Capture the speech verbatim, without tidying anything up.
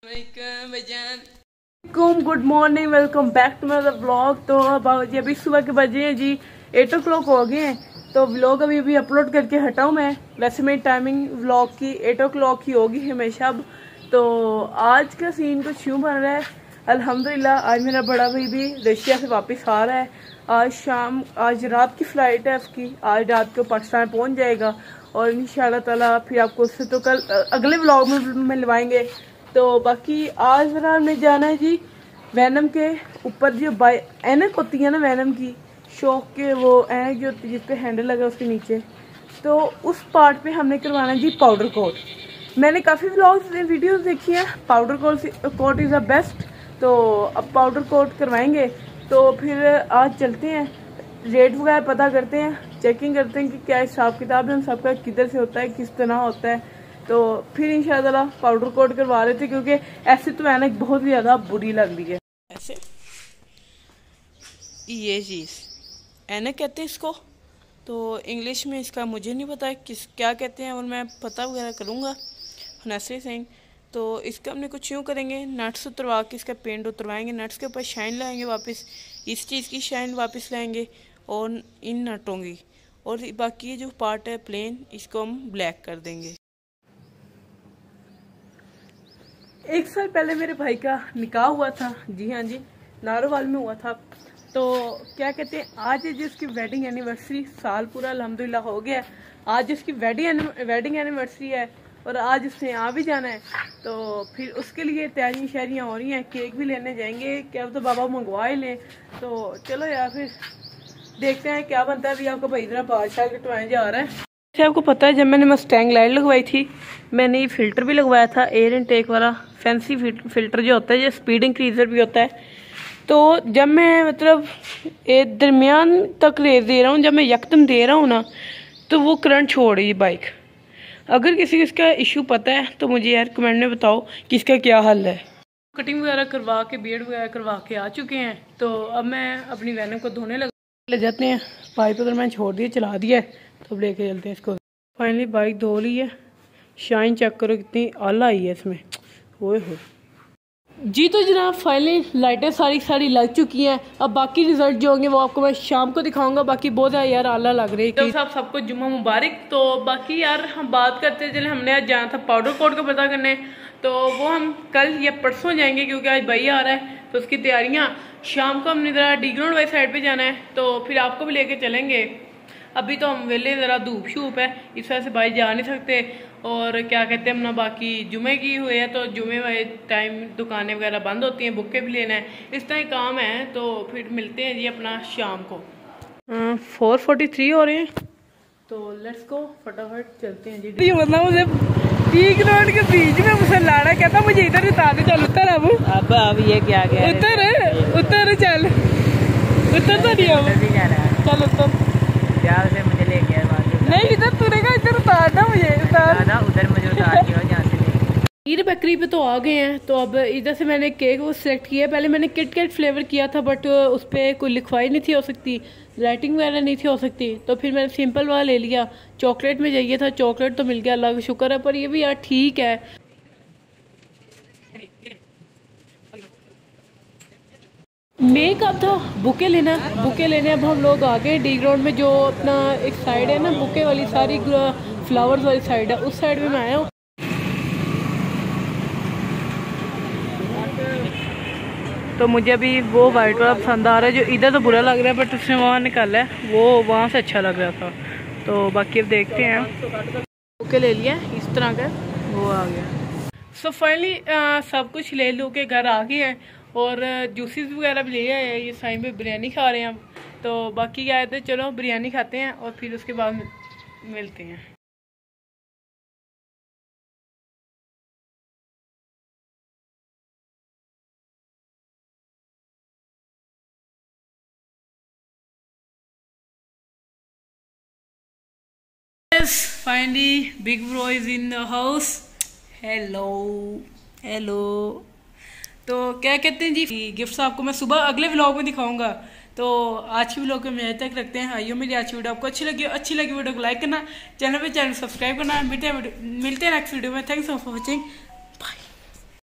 Good morning, welcome back to my vlog. तो अब जी अभी सुबह के बजे हैं जी एट ओ क्लॉक हो गए हैं। तो व्लॉग अभी अभी अपलोड करके हटाऊँ मैं। वैसे मेरी टाइमिंग व्लॉग की एट ओ क्लॉक ही होगी हमेशा अब। तो आज का सीन कुछ यूँ बन रहा है। अल्हम्दुलिल्लाह आज मेरा बड़ा भाई भी रशिया से वापस आ रहा है। आज शाम आज रात की फ़्लाइट है उसकी। आज रात को पाकिस्तान पहुँच जाएगा और इंशाल्लाह ताला फिर आपको उससे तो कल अगले व्लॉग में मिलवाएंगे। तो बाकी आज जरा हमने जाना है जी वैनम के ऊपर जो बाई ऐनक होती है ना, वैनम की शौक के वो ऐनक जो होती है जिसपे हैंडल लगा उसके नीचे, तो उस पार्ट पे हमने करवाना है जी पाउडर कोट। मैंने काफ़ी व्लॉग्स वीडियोस देखी हैं, powder coat coat is the best. तो अब पाउडर कोट करवाएंगे। तो फिर आज चलते हैं, रेट वगैरह पता करते हैं, चेकिंग करते हैं कि क्या हिसाब किताब है, हम सबका किधर से होता है, किस तरह होता है। तो फिर इंशाल्लाह पाउडर कोट करवा रहे थे क्योंकि ऐसे तो ऐनक बहुत ही ज़्यादा बुरी लग रही है। ऐसे ये चीज़ ऐनक कहते हैं इसको, तो इंग्लिश में इसका मुझे नहीं पता किस क्या कहते हैं और मैं पता वगैरह करूँगा नर्सरी सिंह। तो इसका हमने कुछ यूँ करेंगे, नट्स उतरवा के इसका पेंट उतरवाएंगे, नट्स के ऊपर शाइन लाएंगे वापस, इस चीज़ की शाइन वापस लाएंगे और इन नटों की, और बाकी ये जो पार्ट है प्लेन इसको हम ब्लैक कर देंगे। एक साल पहले मेरे भाई का निकाह हुआ था, जी हाँ जी, नारोवाल में हुआ था। तो क्या कहते हैं आज जिसकी वेडिंग एनिवर्सरी, साल पूरा अल्हम्दुलिल्लाह हो गया। आज उसकी वेडिंग वेडिंग एनिवर्सरी है और आज उसने आ भी जाना है। तो फिर उसके लिए तैयारियां शैरियाँ हो रही हैं, केक भी लेने जाएंगे, क्या तो बाबा मंगवा ही लें। तो चलो यार फिर देखते हैं क्या बनता है। अभी आपको भाई जरा बादशाह कटवाने जा रहा है। आपको पता है जब मैंने मस्टैंग लाइट लगवाई थी मैंने ये फिल्टर भी लगवाया था, एयर इनटेक वाला फैंसी फिल्टर जो होता है, जो स्पीड इंक्रीजर भी होता है। तो जब मैं मतलब एक दरमियान तक रेस दे रहा हूँ, जब मैं यकदम दे रहा हूँ ना, तो वो करंट छोड़ रही है बाइक। अगर किसी को इसका इशू पता है तो मुझे यार कमेंट में बताओ कि इसका क्या हल है। कटिंग वगैरह करवा के बियर्ड वगैरह करवा के आ चुके हैं। तो अब मैं अपनी वैनम को धोने लग ले जाते हैं। पाइप उधर मैंने छोड़ दिया, चला दिया है, तो अब लेके चलते हैं इसको। फाइनली बाइक धो ली है, शाइन चेक करो कितनी आला आई है इसमें, ओए हो जी। तो जनाब फाइनली लाइटें सारी सारी लग चुकी हैं। अब बाकी रिजल्ट जो होंगे वो आपको मैं शाम को दिखाऊंगा। बाकी बहुत यार आला लग रही है। तो साहब सबको जुम्मा मुबारक। तो बाकी यार हम बात करते चले, हमने आज जाना था पाउडर कोट का पता करने, तो वो हम कल या परसों जाएंगे क्योंकि आज भाई आ रहा है। तो उसकी तैयारियाँ शाम को हमने ज़रा डी ग्राउंड वाली साइड पे जाना है, तो फिर आपको भी लेके चलेंगे। अभी तो हम वेले ज़रा धूप शूप है, इस वजह से भाई जा नहीं सकते। और क्या कहते हैं हम ना, बाकी जुमे की हुए है तो जुमे वाले टाइम दुकानें वगैरह बंद होती हैं, बुक्के भी लेना है, इस तरह काम है। तो फिर मिलते हैं जी अपना शाम को। फोर फोर्टी थ्री हो रहे हैं, तो लेट्स गो, फटाफट चलते हैं जी। मतलब मुझे पीक रोड के बीच में मुझे लाड़ा कहता मुझे इधर उतार दे, चल उतर। अब अब अब ये क्या गया, उतर उतर चल उतर तो नहीं अब, चल उतर से मुझे ले गया नहीं, इधर तुरेगा, इधर उतारना मुझे, उतार उधर मुझे उतार दिया जहाँ से। ईद बकरी पे तो आ गए हैं। तो अब इधर से मैंने केक वो सिलेक्ट किया। पहले मैंने किट कैट फ्लेवर किया था बट उस पर कोई लिखवाई नहीं थी हो सकती, राइटिंग वगैरह नहीं थी हो सकती, तो फिर मैंने सिंपल वाला ले लिया। चॉकलेट में चाहिए था, चॉकलेट तो मिल गया, अल्लाह का शुक्र है। पर ये भी यार ठीक है। मैं कब था बुके लेना, बुके लेने अब हम लोग आ गए डी ग्राउंड में, जो अपना एक साइड है ना बुके वाली, सारी फ्लावर्स वाली साइड है, उस साइड में मैं आया हूँ। तो मुझे अभी वो वाइट वाला पसंद आ रहा है, जो इधर तो बुरा लग रहा है बट उसने वहाँ निकाला है, वो वहाँ से अच्छा लग रहा था। तो बाकी अब देखते हैं। बुके ले लिया इस तरह का, वो आ गया। सो फाइनली सब कुछ ले लो के घर आ गए हैं और जूसेस वगैरह भी ले आए हैं। ये साइम पे बिरयानी खा रहे हैं हम। तो बाकी क्या है, चलो बिरयानी खाते हैं और फिर उसके बाद मिलते हैं। Finally big bro is in the house. Hello hello. तो क्या कहते हैं जी, गिफ्ट्स आपको मैं सुबह अगले व्लॉग में दिखाऊंगा। तो आज की व्लॉग को मैं यहीं तक रखते हैं। आइयो मेरी आज की वीडियो आपको अच्छी लगी अच्छी लगी वीडियो को लाइक करना, चैनल पे चैनल सब्सक्राइब करना। मिलते हैं मिलते हैं नेक्स्ट वीडियो में। Thanks for watching.